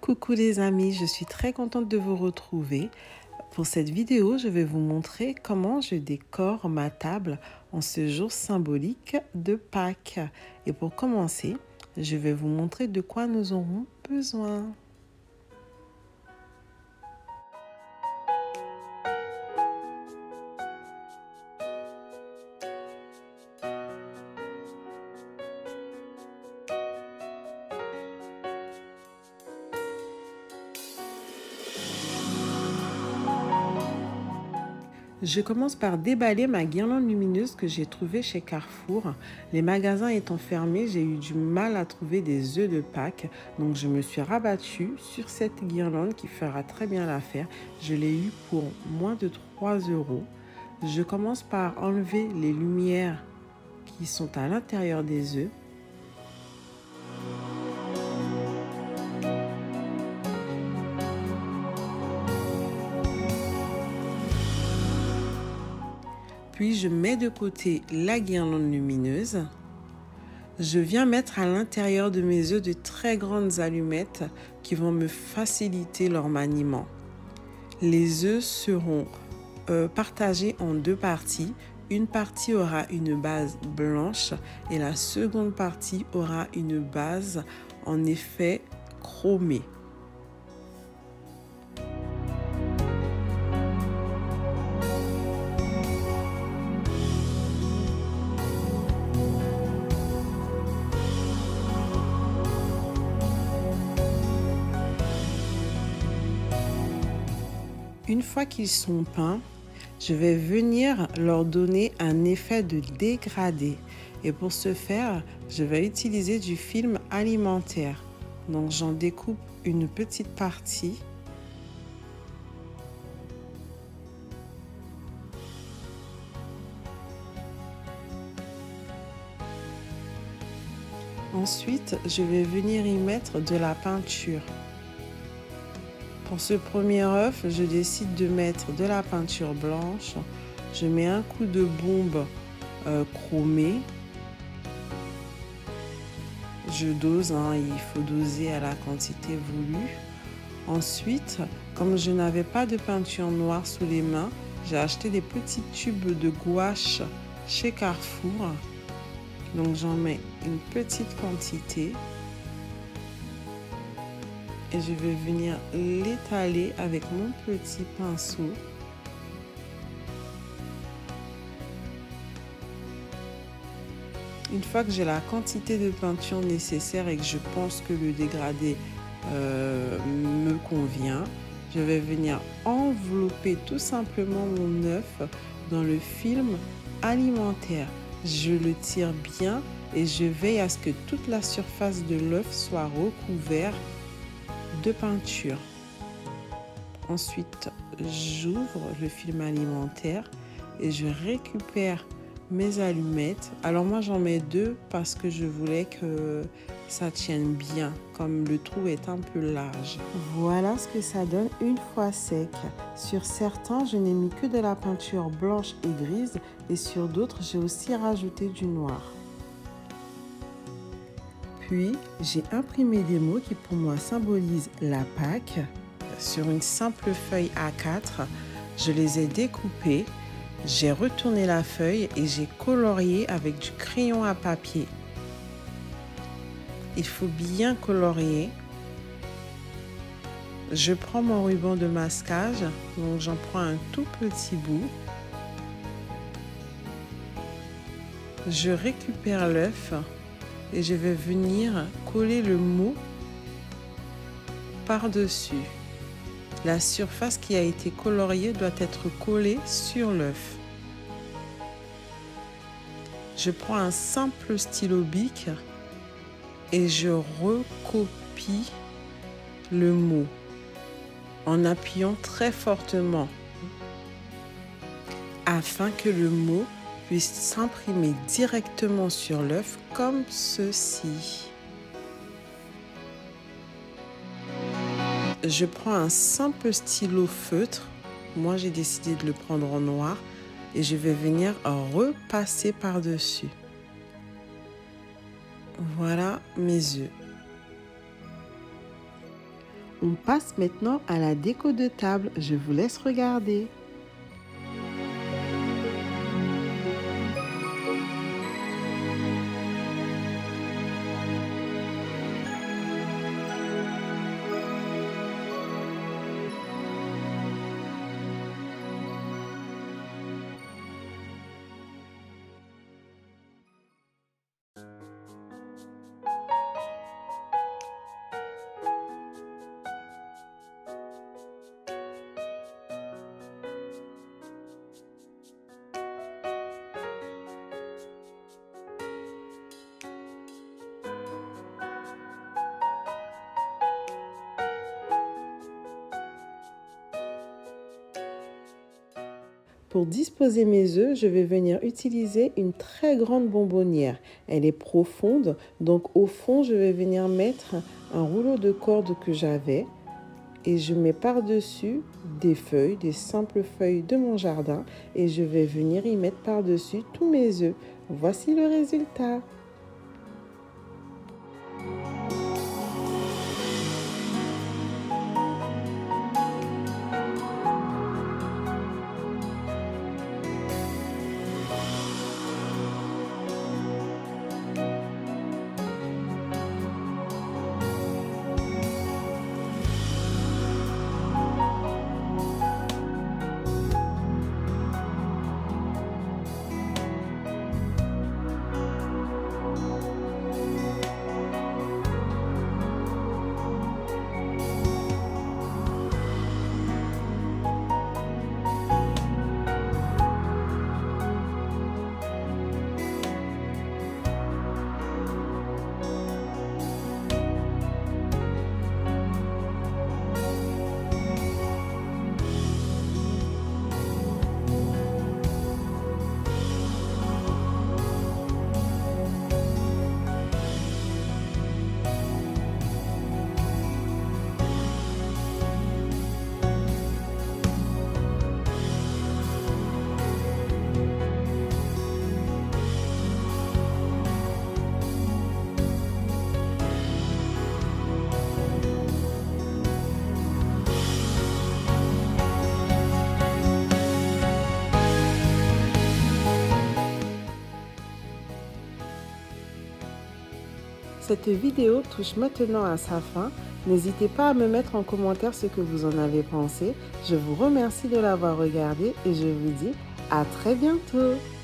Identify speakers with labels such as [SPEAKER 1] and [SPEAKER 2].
[SPEAKER 1] Coucou les amis, je suis très contente de vous retrouver. Pour cette vidéo, je vais vous montrer comment je décore ma table en ce jour symbolique de Pâques. Et pour commencer, je vais vous montrer de quoi nous aurons besoin. Je commence par déballer ma guirlande lumineuse que j'ai trouvée chez Carrefour. Les magasins étant fermés, j'ai eu du mal à trouver des œufs de Pâques. Donc je me suis rabattue sur cette guirlande qui fera très bien l'affaire. Je l'ai eu pour moins de 3 €. Je commence par enlever les lumières qui sont à l'intérieur des œufs. Puis je mets de côté la guirlande lumineuse. Je viens mettre à l'intérieur de mes œufs de très grandes allumettes qui vont me faciliter leur maniement. Les œufs seront partagés en deux parties. Une partie aura une base blanche et la seconde partie aura une base en effet chromée. Une fois qu'ils sont peints, je vais venir leur donner un effet de dégradé. Et pour ce faire, je vais utiliser du film alimentaire. Donc j'en découpe une petite partie. Ensuite, je vais venir y mettre de la peinture. Pour ce premier œuf, je décide de mettre de la peinture blanche. Je mets un coup de bombe chromée. Je dose, il faut doser à la quantité voulue. Ensuite, comme je n'avais pas de peinture noire sous les mains, j'ai acheté des petits tubes de gouache chez Carrefour. Donc j'en mets une petite quantité. Et je vais venir l'étaler avec mon petit pinceau. Une fois que j'ai la quantité de peinture nécessaire et que je pense que le dégradé me convient, je vais venir envelopper tout simplement mon œuf dans le film alimentaire. Je le tire bien et je veille à ce que toute la surface de l'œuf soit recouverte de peinture. Ensuite, j'ouvre le film alimentaire et je récupère mes allumettes. Alors moi j'en mets 2 parce que je voulais que ça tienne bien, comme le trou est un peu large. Voilà ce que ça donne une fois sec. Sur certains, je n'ai mis que de la peinture blanche et grise et sur d'autres, j'ai aussi rajouté du noir. Puis, j'ai imprimé des mots qui pour moi symbolisent la Pâques. Sur une simple feuille A4, je les ai découpés, j'ai retourné la feuille et j'ai colorié avec du crayon à papier. Il faut bien colorier. Je prends mon ruban de masquage, donc j'en prends un tout petit bout. Je récupère l'œuf. Et je vais venir coller le mot par-dessus. La surface qui a été coloriée doit être collée sur l'œuf. Je prends un simple stylo bic et je recopie le mot en appuyant très fortement afin que le mot puisse s'imprimer directement sur l'œuf comme ceci. Je prends un simple stylo feutre, moi j'ai décidé de le prendre en noir et je vais venir repasser par-dessus. Voilà mes œufs. On passe maintenant à la déco de table. Je vous laisse regarder. Pour disposer mes œufs, je vais venir utiliser une très grande bonbonnière. Elle est profonde, donc au fond, je vais venir mettre un rouleau de corde que j'avais et je mets par-dessus des feuilles, des simples feuilles de mon jardin et je vais venir y mettre par-dessus tous mes œufs. Voici le résultat. Cette vidéo touche maintenant à sa fin. N'hésitez pas à me mettre en commentaire ce que vous en avez pensé. Je vous remercie de l'avoir regardé et je vous dis à très bientôt.